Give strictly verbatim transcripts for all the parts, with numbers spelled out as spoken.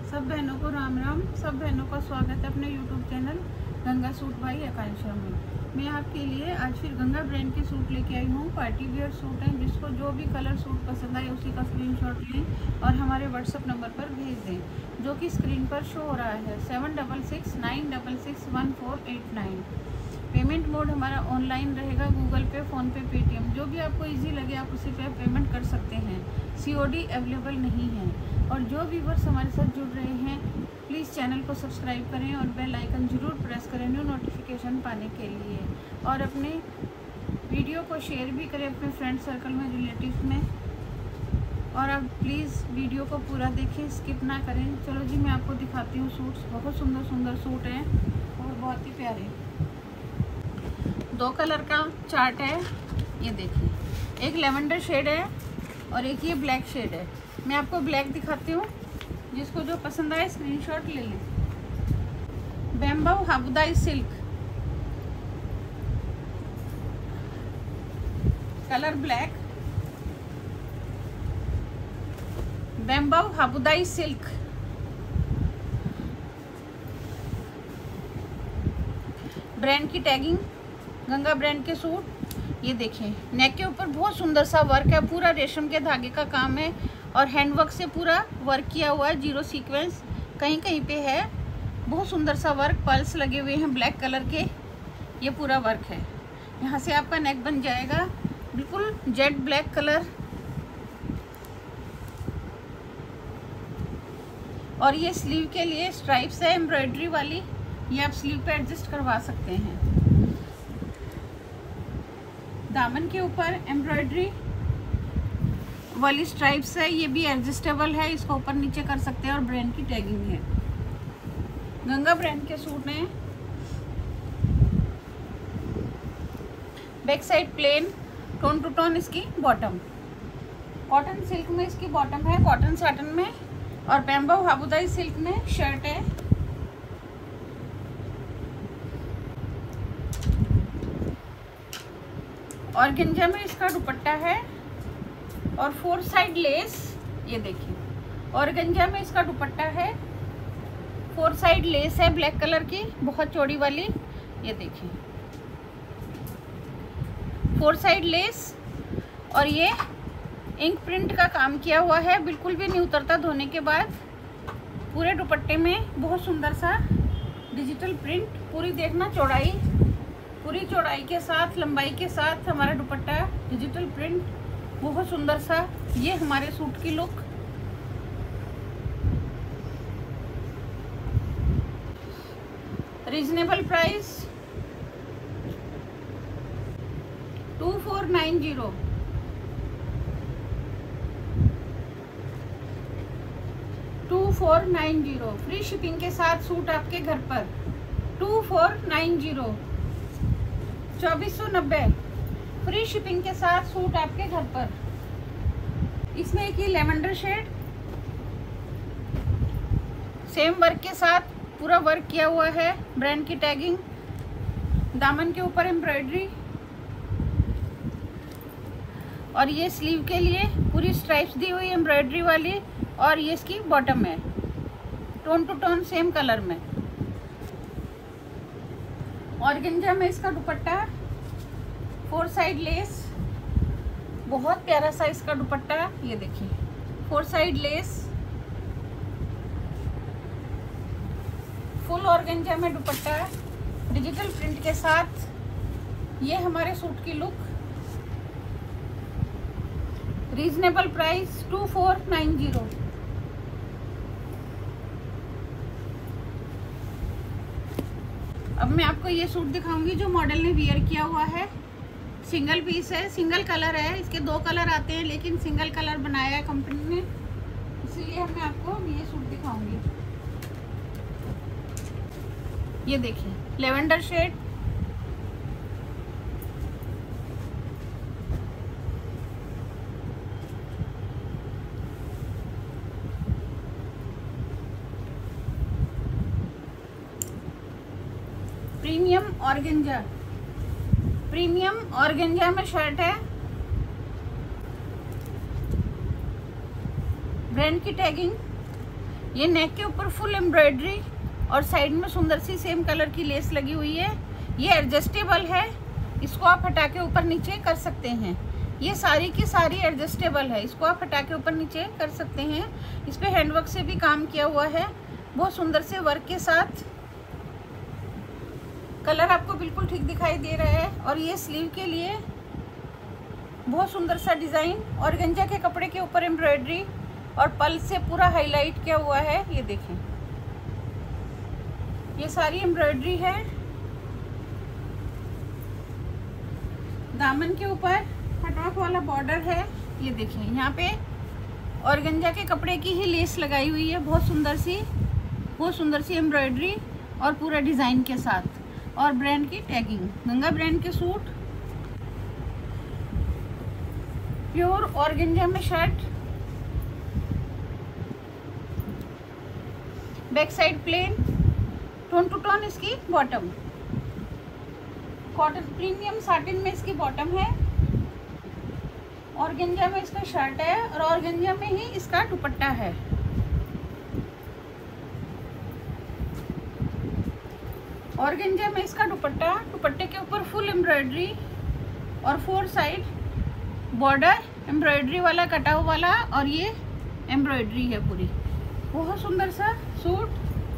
सब बहनों को राम राम। सब बहनों का स्वागत है अपने YouTube channel Ganga suit by Akanksha में। मैं आपके लिए आज फिर गंगा ब्रांड के सूट लेके आई हूँ। पार्टी वेयर सूट हैं, जिसको जो भी कलर सूट पसंद आए उसी का स्क्रीनशॉट लें और हमारे व्हाट्सएप नंबर पर भेज दें, जो कि स्क्रीन पर शो हो रहा है seven double six nine double six one four eight nine. Payment mode हमारा ऑनलाइन रहेगा, Google Pay, PhonePe, Paytm, जो भी आपको इजी लगे आप उसी पे पेमेंट कर सकते हैं। सीओडी अवेलेबल नहीं है। और जो व्यूअर्स हमारे साथ जुड़ रहे हैं प्लीज़ चैनल को सब्सक्राइब करें और बेल आइकन ज़रूर प्रेस करें न्यू नोटिफिकेशन पाने के लिए। और अपने वीडियो को शेयर भी करें अपने फ्रेंड सर्कल में, रिलेटिव्स में। और आप प्लीज़ वीडियो को पूरा देखें, स्किप ना करें। चलो जी, मैं आपको दिखाती हूँ सूट्स। बहुत सुंदर सुंदर सूट हैं और बहुत ही प्यारे। दो कलर का चार्ट है, ये देखिए। एक लेवेंडर शेड है और एक ये ब्लैक शेड है। मैं आपको ब्लैक दिखाती हूँ, जिसको जो पसंद आए स्क्रीनशॉट ले लें। Bamboo habutai silk, colour black, bamboo habutai silk. Brand की टैगिंग, गंगा ब्रांड के सूट। ये देखें, नेक के ऊपर बहुत सुंदर सा वर्क है, पूरा रेशम के धागे का काम है और हैंडवर्क से पूरा वर्क किया हुआ है। जीरो सीक्वेंस कहीं कहीं पे है, बहुत सुंदर सा वर्क। पल्स लगे हुए हैं ब्लैक कलर के, ये पूरा वर्क है। यहाँ से आपका नेक बन जाएगा बिल्कुल जेट ब्लैक कलर। और ये स्लीव के लिए स्ट्राइप्स है एम्ब्रॉयडरी वाली, ये आप स्लीव पे एडजस्ट करवा सकते हैं। दामन के ऊपर एम्ब्रॉयडरी वाली स्ट्राइप्स है, ये भी एडजस्टेबल है, इसको ऊपर नीचे कर सकते हैं। और ब्रांड की टैगिंग है, गंगा ब्रांड के सूट हैं। Back side plain, tone to tone इसकी बॉटम, कॉटन सिल्क में इसकी बॉटम है, कॉटन साटन में। और बैम्बू हाबुदाई सिल्क में शर्ट है। ऑर्गेन्जा में इसका दुपट्टा है और फोर साइड लेस, ये देखिए। ऑर्गेन्जा में इसका दुपट्टा है, फोर साइड लेस है ब्लैक कलर की, बहुत चौड़ी वाली, ये देखिए। फोर साइड लेस और ये इंक प्रिंट का काम किया हुआ है, बिल्कुल भी नहीं उतरता धोने के बाद। पूरे दुपट्टे में बहुत सुंदर सा डिजिटल प्रिंट, पूरी देखना चौड़ाई, पूरी चौड़ाई के साथ लंबाई के साथ हमारा दुपट्टा डिजिटल प्रिंट, बहुत सुंदर सा। ये हमारे सूट की look. Reasonable price two four nine zero. Two four nine zero free shipping के साथ सूट आपके घर पर। टू फोर नाइन जीरो, चौबीस सौ नब्बे फ्री शिपिंग के साथ सूट आपके घर पर। इसमें एक ही लेवेंडर शेड, सेम वर्क के साथ पूरा वर्क किया हुआ है, ब्रांड की टैगिंग। दामन के ऊपर एम्ब्रॉयडरी और ये स्लीव के लिए पूरी स्ट्राइप्स दी हुई एम्ब्रॉयडरी वाली। और ये इसकी बॉटम है, tone to tone same colour में। ऑर्गेन्जा में इसका दुपट्टा, फोर साइड लेस, बहुत प्यारा सा इसका दुपट्टा, ये देखिए। Four side lace, full organza में दुपट्टा डिजिटल प्रिंट के साथ। ये हमारे सूट की look. Reasonable price two four nine zero. अब मैं आपको ये सूट दिखाऊंगी जो मॉडल ने वियर किया हुआ है। सिंगल पीस है, सिंगल कलर है, इसके दो कलर आते हैं लेकिन सिंगल कलर बनाया है कंपनी ने, इसलिए मैं आपको ये सूट दिखाऊंगी। ये देखिए, lavender shade, premium organza, premium organza में शर्ट है। ब्रांड की टैगिंग, ये नेक के ऊपर फुल एम्ब्रॉयडरी और साइड में सुंदर सी सेम कलर की लेस लगी हुई है। ये एडजस्टेबल है, इसको आप हटा के ऊपर नीचे कर सकते हैं। ये सारी की सारी एडजस्टेबल है, इसको आप हटा के ऊपर नीचे कर सकते हैं। इस पे हैंडवर्क से भी काम किया हुआ है, बहुत सुंदर से वर्क के साथ। कलर आपको बिल्कुल ठीक दिखाई दे रहा है। और ये स्लीव के लिए बहुत सुंदर सा डिजाइन, ऑर्गेंजा के कपड़े के ऊपर एम्ब्रॉयडरी और पल्स से पूरा हाईलाइट किया हुआ है। ये देखें, ये सारी एम्ब्रॉयडरी है। दामन के ऊपर कटवर्क वाला बॉर्डर है। ये देखिए, यहाँ पे ऑर्गेंजा के कपड़े की ही लेस लगाई हुई है, बहुत सुंदर सी बहुत सुंदर सी एम्ब्रॉयडरी और पूरा डिजाइन के साथ। और ब्रांड की टैगिंग, गंगा ब्रांड के सूट, प्योर ऑर्गेंजा में shirt, back side plain, tone to tone इसकी बॉटम, कॉटन प्रीमियम साटिन में इसकी बॉटम है, ऑर्गेंजा में इसका शर्ट है और ऑर्गेंजा में ही इसका दुपट्टा है। ऑर्गेंजा में इसका दुपट्टा, दुपट्टे के ऊपर फुल एम्ब्रॉयडरी और फोर साइड बॉर्डर एम्ब्रॉयडरी वाला कटा हुआ वाला, और ये एम्ब्रॉयडरी है पूरी। बहुत सुंदर सा सूट।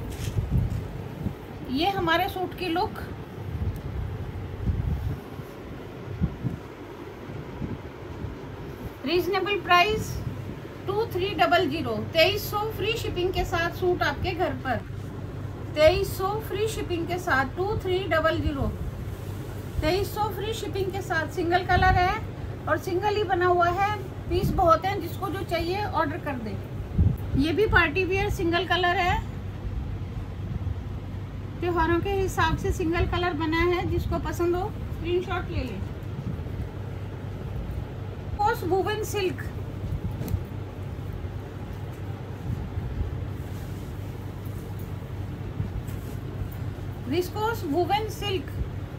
ये हमारे सूट की look. Reasonable price two three double zero, तेईस सौ फ्री शिपिंग के साथ सूट आपके घर पर। तेईस सौ फ्री शिपिंग के साथ, टू थ्री डबल जीरो, तेईस सौ फ्री शिपिंग के साथ। सिंगल कलर है और सिंगल ही बना हुआ है, पीस बहुत हैं, जिसको जो चाहिए ऑर्डर कर दे। ये भी पार्टी वियर सिंगल कलर है, त्योहारों के हिसाब से सिंगल कलर बना है, जिसको पसंद हो स्क्रीनशॉट ले ले। Viscose woven silk, viscose woven silk,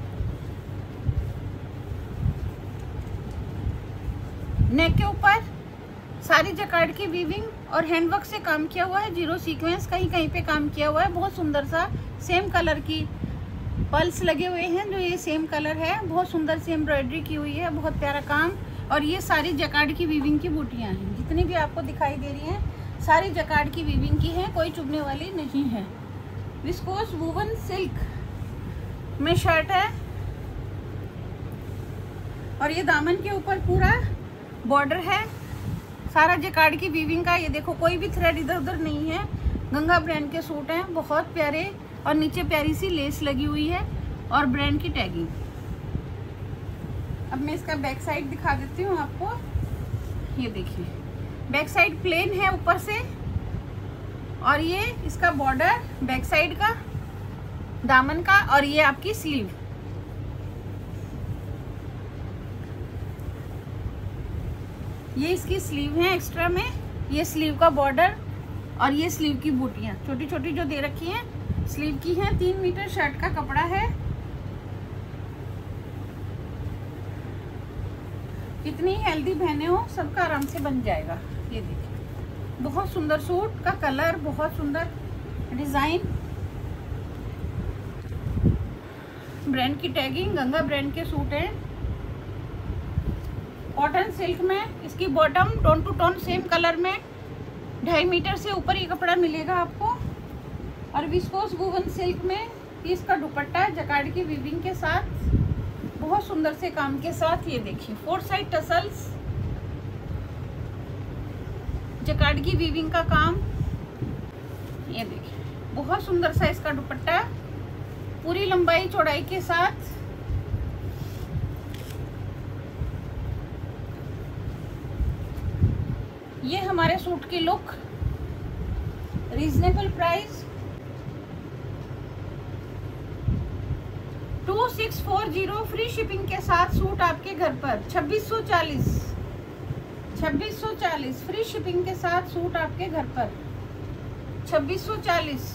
neck के ऊपर सारी जकार्ड की वीविंग और हैंडवर्क से काम किया हुआ है, जीरो सीक्वेंस कहीं कहीं पे काम किया हुआ है। बहुत सुंदर सा सेम कलर की पल्स लगे हुए हैं, जो ये सेम कलर है। बहुत सुंदर सी एम्ब्रॉयडरी की हुई है, बहुत प्यारा काम। और ये सारी जकार्ड की वीविंग की बूटियां हैं, जितनी भी आपको दिखाई दे रही हैं सारी जकार्ड की वीविंग की हैं, कोई चुभने वाली नहीं है। विस्कोस वूवन सिल्क में शर्ट है और ये दामन के ऊपर पूरा बॉर्डर है, सारा जकार्ड की वीविंग का। ये देखो, कोई भी थ्रेड इधर उधर नहीं है। गंगा ब्रांड के सूट हैं, बहुत प्यारे। और नीचे प्यारी सी लेस लगी हुई है और ब्रांड की टैगिंग। अब मैं इसका बैक साइड दिखा देती हूँ आपको। ये देखिए, बैक साइड प्लेन है ऊपर से, और ये इसका बॉर्डर बैक साइड का दामन का, और ये आपकी स्लीव। ये इसकी स्लीव है एक्स्ट्रा में, ये स्लीव का बॉर्डर और ये स्लीव की बूटियां छोटी छोटी जो दे रखी हैं स्लीव की हैं। तीन मीटर शर्ट का कपड़ा है। कितनी हेल्दी बहनें हो, सबका आराम से बन जाएगा। ये देखिए, बहुत सुंदर सूट का कलर, बहुत सुंदर डिजाइन, ब्रांड की टैगिंग, गंगा ब्रांड के सूट है। कॉटन सिल्क में इसकी bottom tone to tone same colour में, ढाई मीटर से ऊपर ये कपड़ा मिलेगा आपको। और विस्कोस वूवन सिल्क में इसका दुपट्टा जकार्ड की वीविंग के साथ, बहुत सुंदर से काम के साथ। ये देखिए, फोर साइड टसल्स, जकार्ड की वीविंग का काम। ये देखिए, बहुत सुंदर सा इसका दुपट्टा, पूरी लंबाई चौड़ाई के साथ। ये हमारे सूट की look. Reasonable price two six four zero, free shipping के साथ सूट आपके घर पर। छब्बीस सौ चालीस, छब्बीस सौ चालीस फ्री शिपिंग के साथ सूट आपके घर पर। छब्बीस सौ चालीस।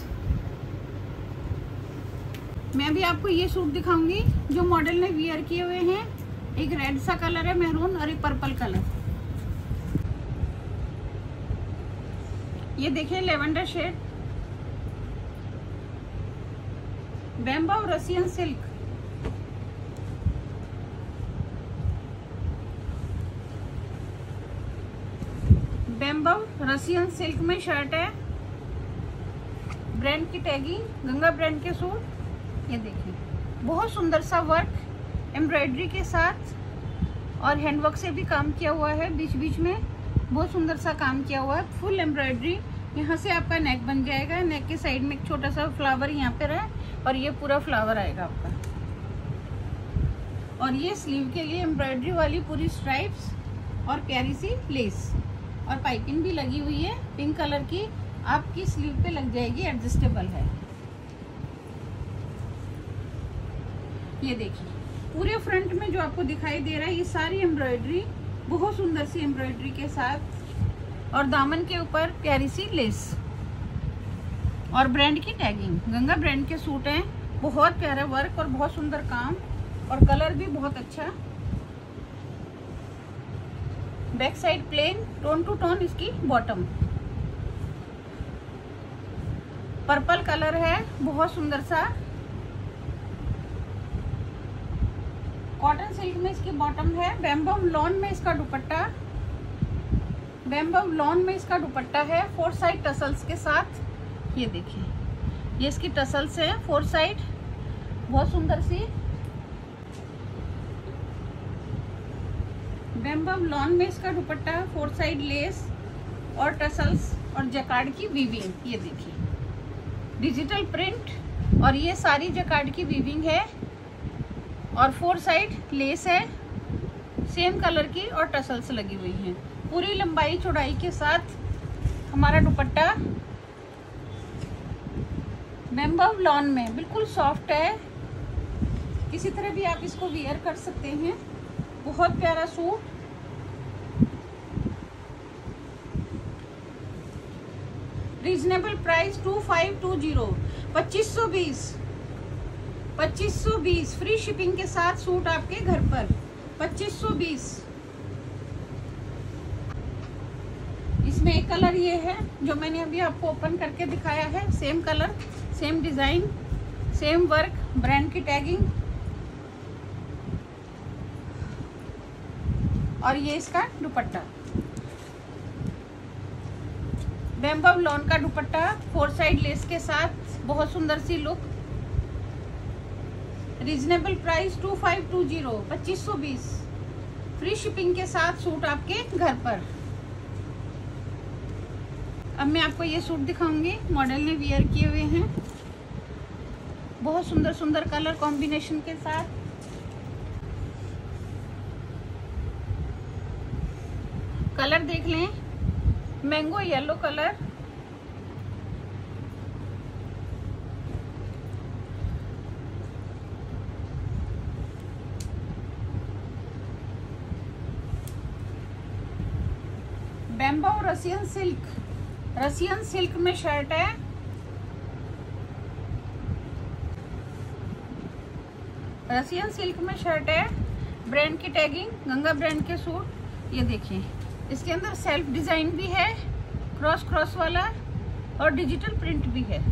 मैं भी आपको ये सूट दिखाऊंगी जो मॉडल ने वियर किए हुए हैं। एक रेड सा कलर है, मैरून, और एक पर्पल कलर। ये देखिए lavender shade, bamboo Russian silk, bamboo Russian silk में शर्ट है, ब्रांड की टैगिंग, गंगा ब्रांड के सूट। ये देखिए बहुत सुंदर सा वर्क एम्ब्रॉयडरी के साथ और हैंडवर्क से भी काम किया हुआ है, बीच बीच में बहुत सुंदर सा काम किया हुआ है, फुल एम्ब्रॉयडरी। यहाँ से आपका नेक बन जाएगा, नेक के साइड में एक छोटा सा फ्लावर यहाँ पे है और ये पूरा फ्लावर आएगा आपका। और ये स्लीव के लिए एम्ब्रॉयडरी वाली पूरी स्ट्राइप्स और प्यारी सी लेस और पाइपिंग भी लगी हुई है पिंक कलर की, आपकी स्लीव पे लग जाएगी, एडजस्टेबल है। ये देखिए पूरे फ्रंट में जो आपको दिखाई दे रहा है ये सारी एम्ब्रॉयडरी, बहुत सुंदर सी एम्ब्रॉयडरी के साथ और दामन के ऊपर प्यारी सी लेस और ब्रांड की टैगिंग। गंगा ब्रांड के सूट हैं, बहुत प्यारा वर्क और बहुत सुंदर काम और कलर भी बहुत अच्छा। Back side plain, tone to tone इसकी बॉटम, पर्पल कलर है, बहुत सुंदर सा कॉटन सिल्क में इसकी बॉटम है। बैम्बू लॉन में इसका दुपट्टा, बैम्बू लॉन में इसका दुपट्टा है फोर साइड टसल्स के साथ। ये देखिए ये इसकी टसल्स है फोर साइड, बहुत सुंदर सी बैम्बू लॉन में इसका दुपट्टा, फोर साइड लेस और टसल्स और जैकार्ड की वीविंग। ये देखिए डिजिटल प्रिंट और ये सारी जैकार्ड की वीविंग है और फोर साइड लेस है सेम कलर की और टसल्स लगी हुई हैं। पूरी लंबाई चौड़ाई के साथ हमारा दुपट्टा बैम्बू लॉन में बिल्कुल सॉफ्ट है, किसी तरह भी आप इसको वियर कर सकते हैं। बहुत प्यारा suit, reasonable price two five two zero, पच्चीस सौ बीस पच्चीस सौ बीस फ्री शिपिंग के साथ सूट आपके घर पर, पच्चीस सौ बीस। इसमें एक कलर ये है जो मैंने अभी आपको ओपन करके दिखाया है, same colour, same design, same work, brand की टैगिंग और ये इसका दुपट्टा, बैम्बू लॉन का दुपट्टा फोर साइड लेस के साथ, बहुत सुंदर सी look. Reasonable price two five two zero, पच्चीस सौ बीस फ्री शिपिंग के साथ सूट आपके घर पर। अब मैं आपको ये सूट दिखाऊंगी, मॉडल ने वियर किए हुए हैं, बहुत सुंदर सुंदर कलर कॉम्बिनेशन के साथ। कलर देख लें, mango yellow colour, bamboo Russian silk, Russian silk में शर्ट है, रसियन सिल्क में शर्ट है, ब्रांड की टैगिंग, गंगा ब्रांड के सूट। ये देखिए इसके अंदर सेल्फ डिजाइन भी है, क्रॉस क्रॉस वाला और डिजिटल प्रिंट भी है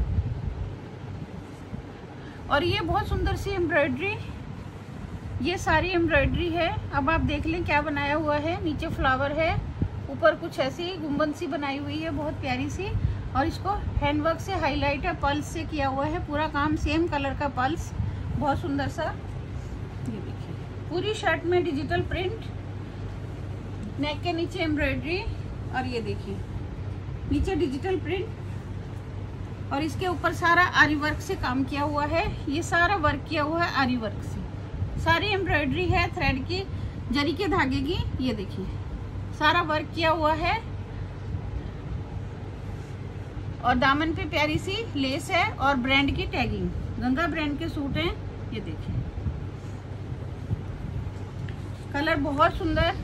और ये बहुत सुंदर सी एम्ब्रॉयडरी, ये सारी एम्ब्रॉयडरी है। अब आप देख लें क्या बनाया हुआ है, नीचे फ्लावर है, ऊपर कुछ ऐसी गुंबद सी बनाई हुई है बहुत प्यारी सी और इसको हैंडवर्क से हाईलाइट है, पल्स से किया हुआ है पूरा काम, सेम कलर का पल्स, बहुत सुंदर सा। ये देखिए पूरी शर्ट में डिजिटल प्रिंट, नेक के नीचे एम्ब्रॉयडरी और ये देखिए नीचे डिजिटल प्रिंट और इसके ऊपर सारा आरी वर्क से काम किया हुआ है। ये सारा वर्क किया हुआ है आरी वर्क से, सारी एम्ब्रॉयडरी है थ्रेड की, जरी के धागे की। ये देखिए सारा वर्क किया हुआ है और दामन पे प्यारी सी लेस है और ब्रांड की टैगिंग, गंगा ब्रांड के सूट हैं। ये देखिए कलर बहुत सुंदर,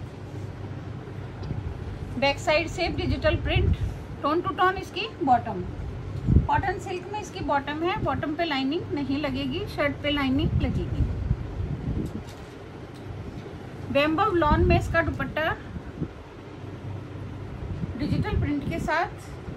बैक साइड से digital print, tone to tone इसकी बॉटम, कॉटन सिल्क में इसकी बॉटम है, बॉटम पे लाइनिंग नहीं लगेगी, शर्ट पे लाइनिंग लगेगी। बैम्बू लॉन में इसका दुपट्टा डिजिटल प्रिंट के साथ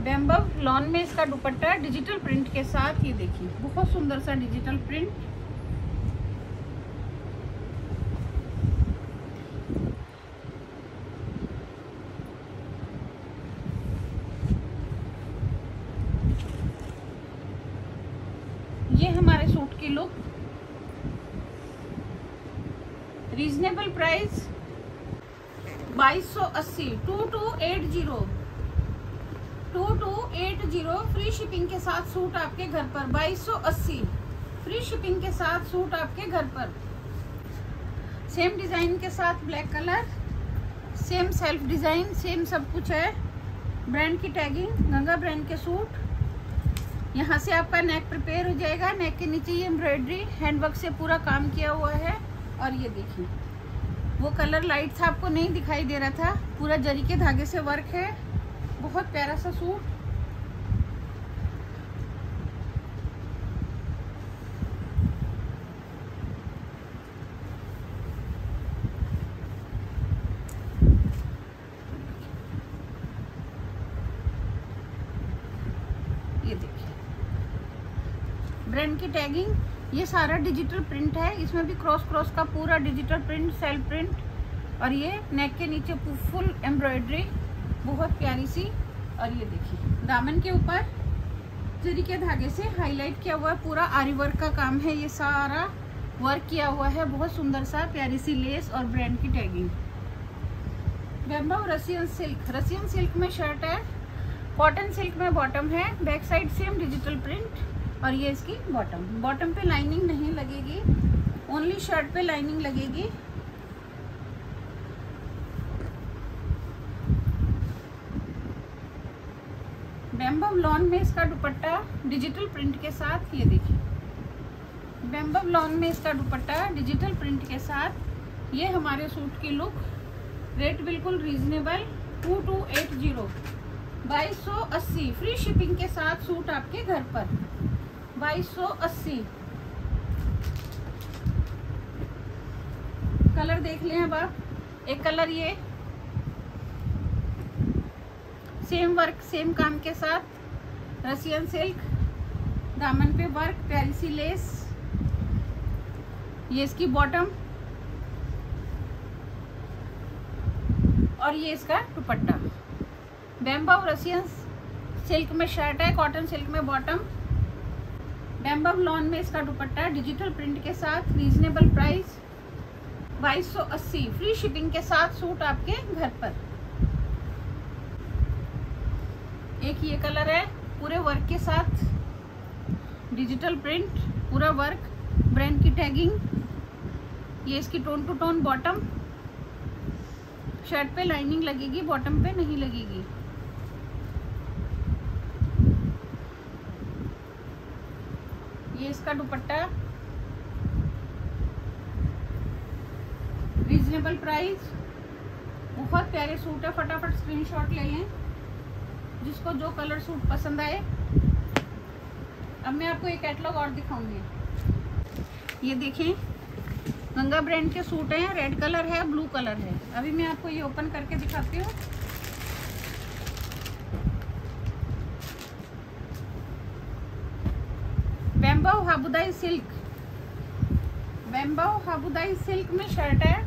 बैम्बू लॉन में इसका दुपट्टा डिजिटल प्रिंट के साथ, ये देखिए बहुत सुंदर सा डिजिटल प्रिंट। ये हमारे सूट की लुक। रीजनेबल प्राइस बाईस सौ अस्सी, two two eight zero, two two eight zero. Free shipping के साथ सूट आपके घर पर। बाईस सौ अस्सी फ्री शिपिंग के साथ सूट आपके घर पर। सेम डिजाइन के साथ black colour, same self design, same सब कुछ है। ब्रांड की टैगिंग, गंगा ब्रांड के सूट। यहाँ से आपका नेक प्रिपेयर हो जाएगा। नेक के नीचे ये एम्ब्रॉयडरी हैंडवर्क से पूरा काम किया हुआ है। और ये देखिए वो कलर लाइट था, आपको नहीं दिखाई दे रहा था, पूरा जरी के धागे से वर्क है। बहुत प्यारा सा सूट। ये देखिए ब्रांड की टैगिंग, ये सारा डिजिटल प्रिंट है। इसमें भी क्रॉस क्रॉस का पूरा डिजिटल प्रिंट, सेल्फ प्रिंट। और ये नेक के नीचे फुल एम्ब्रॉयडरी, बहुत प्यारी सी। और ये देखिए दामन के ऊपर जरी के धागे से हाईलाइट किया हुआ है, पूरा आरी वर्क का काम है। ये सारा वर्क किया हुआ है, बहुत सुंदर सा प्यारी सी लेस और ब्रांड की tagging. Bamboo Russian silk, Russian silk में शर्ट है, कॉटन सिल्क में बॉटम है। Back side same digital print. और ये इसकी बॉटम, बॉटम पे लाइनिंग नहीं लगेगी, ओनली शर्ट पे लाइनिंग लगेगी। बैम्बू लॉन में इसका दुपट्टा डिजिटल प्रिंट के साथ, ये देखिए बैम्बू लॉन में इसका दुपट्टा डिजिटल प्रिंट के साथ। ये हमारे सूट की लुक। रेट बिल्कुल reasonable, two two eight zero, बाईस सौ अस्सी फ्री शिपिंग के साथ सूट आपके घर पर। बाईस सौ अस्सी। कलर देख लें अब आप। एक कलर ये सेम वर्क, सेम काम के साथ, रसियन सिल्क, दामन पे वर्क, प्यारी सी लेस। ये इसकी बॉटम और ये इसका दुपट्टा। बैम्बू रसियन सिल्क में शर्ट है, कॉटन सिल्क में बॉटम। बैम्बू लॉन में इसका दुपट्टा डिजिटल प्रिंट के साथ। रीजनेबल प्राइस बाईस सौ अस्सी फ्री शिपिंग के साथ सूट आपके घर पर। एक ये कलर है पूरे वर्क के साथ, डिजिटल प्रिंट, पूरा वर्क, ब्रांड की टैगिंग। ये इसकी tone to tone bottom. Shirt पे लाइनिंग लगेगी, बॉटम पे नहीं लगेगी। ये इसका दुपट्टा। रीजनेबल प्राइस, बहुत प्यारे सूट है। फटाफट स्क्रीनशॉट ले लें जिसको जो कलर सूट पसंद आए। अब मैं आपको एक कैटलॉग और दिखाऊंगी। ये देखें गंगा ब्रांड के सूट हैं, रेड कलर है, ब्लू कलर है। अभी मैं आपको ये ओपन करके दिखाती हूँ। Bamboo habutai silk, bamboo habutai silk में शर्ट है।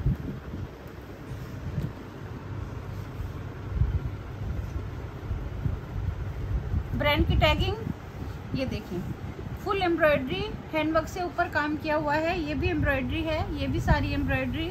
ब्रांड की टैगिंग, ये देखिए फुल एम्ब्रॉयडरी, हैंडवर्क से ऊपर काम किया हुआ है। ये भी एम्ब्रॉयडरी है, ये भी सारी एम्ब्रॉयडरी।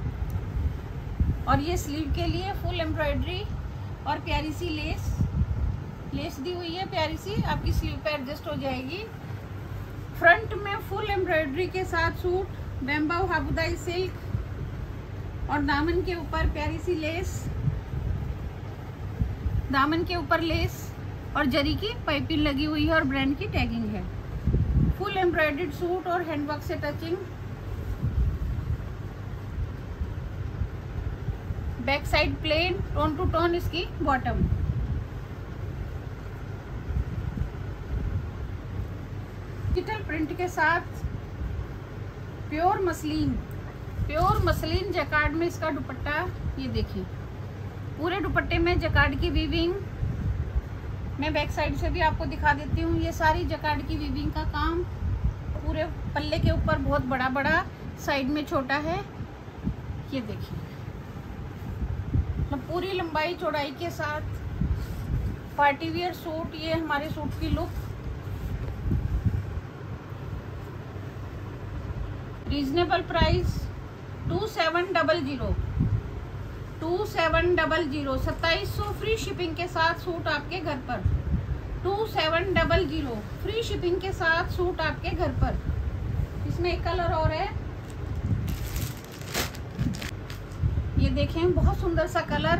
और ये स्लीव के लिए फुल एम्ब्रॉयडरी और प्यारी सी लेस, लेस दी हुई है प्यारी सी, आपकी स्लीव पे एडजस्ट हो जाएगी। फ्रंट में फुल एम्ब्रॉयडरी के साथ सूट, बैम्बू हाबुदाई सिल्क। और दामन के ऊपर प्यारी सी लेस, दामन के ऊपर लेस और जरी की पाइपिंग लगी हुई है और ब्रांड की टैगिंग है। फुल एम्ब्रॉयडर्ड सूट और हैंडवर्क से touching. Back side plain, tone to tone इसकी बॉटम। डिजिटल प्रिंट के साथ pure muslin, pure muslin jacquard में इसका दुपट्टा। ये देखिए पूरे दुपट्टे में जैकार्ड की वीविंग, मैं बैक साइड से भी आपको दिखा देती हूँ। ये सारी जकार्ड की वीविंग का काम, पूरे पल्ले के ऊपर बहुत बड़ा बड़ा, साइड में छोटा है। ये देखिए, मतलब पूरी लंबाई चौड़ाई के साथ पार्टी वियर सूट। ये हमारे सूट की look. Reasonable price two seven double zero two seven double zero सत्ताईस सौ फ्री शिपिंग के साथ सूट आपके घर पर। Two seven double zero free shipping के साथ सूट आपके घर पर। इसमें एक कलर और है, ये देखें, बहुत सुंदर सा कलर।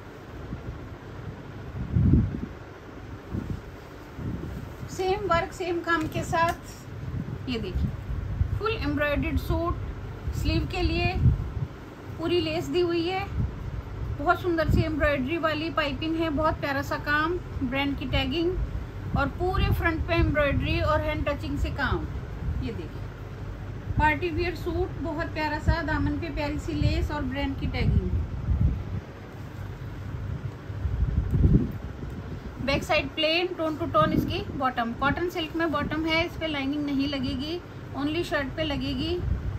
सेम वर्क सेम काम के साथ। ये देखिए, फुल एम्ब्रॉयडर्ड सूट, स्लीव के लिए पूरी लेस दी हुई है। बहुत सुंदर सी एम्ब्रॉयडरी वाली पाइपिंग है, बहुत प्यारा सा काम, ब्रांड की टैगिंग और पूरे फ्रंट पे एम्ब्रॉयडरी और हैंड टचिंग से काम। ये देखिए, पार्टी वियर सूट, बहुत प्यारा सा, दामन पे प्यारी सी लेस और ब्रांड की tagging. Back side plain, tone to tone इसकी बॉटम। कॉटन सिल्क में बॉटम है, इस पे लाइनिंग नहीं लगेगी, ओनली शर्ट पे लगेगी।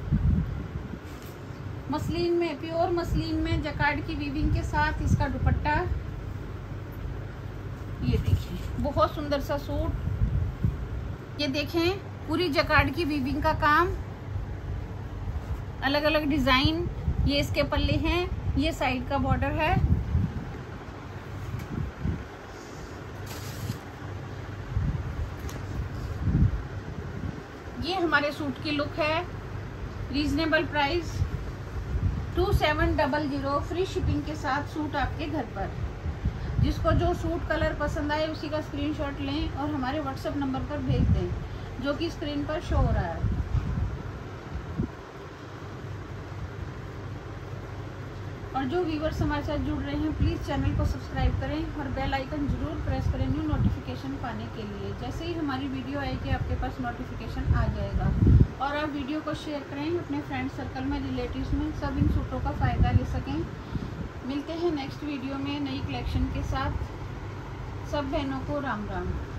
मसलिन में, प्योर मसलिन में जकार्ड की वीविंग के साथ इसका दुपट्टा। ये देखिए, बहुत सुंदर सा सूट। ये देखें, पूरी जकार्ड की वीविंग का काम, अलग अलग डिजाइन। ये इसके पल्ले हैं, ये साइड का बॉर्डर है। ये हमारे सूट की लुक है। Reasonable price two seven double zero free shipping के साथ सूट आपके घर पर। जिसको जो सूट कलर पसंद आए उसी का स्क्रीनशॉट लें और हमारे व्हाट्सएप नंबर पर भेज दें, जो कि स्क्रीन पर शो हो रहा है। और जो व्यूवर्स हमारे साथ जुड़ रहे हैं, प्लीज़ चैनल को सब्सक्राइब करें और बेल आइकन जरूर प्रेस करें न्यू नोटिफिकेशन पाने के लिए। जैसे ही हमारी वीडियो आएगी आपके पास नोटिफिकेशन आ जाएगा। और आप वीडियो को शेयर करें अपने फ्रेंड सर्कल में, रिलेटिव्स में, सब इन सूटों का फ़ायदा ले सकें। मिलते हैं नेक्स्ट वीडियो में नई कलेक्शन के साथ। सब बहनों को राम राम।